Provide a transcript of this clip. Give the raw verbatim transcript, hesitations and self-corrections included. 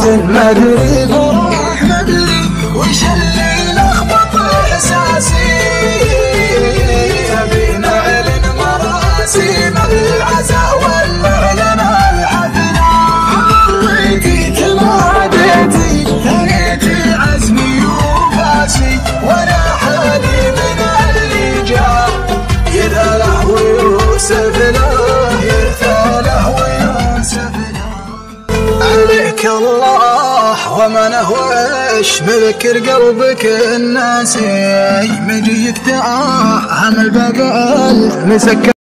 ما ادري بروح مدري وش اللي لخبط احساسي. ابي نعلن مراسيم العزا والمعلن الحفله. وريتي تماديتي ثنيتي عزمي وفاسي وانا حالي من اللي جاء. يرثى له ويوسف له يرثى له ويوسف له. عليك الله ومنه وش مذكر قلبك الناسي. مجيك دعاء هم الباب المسكر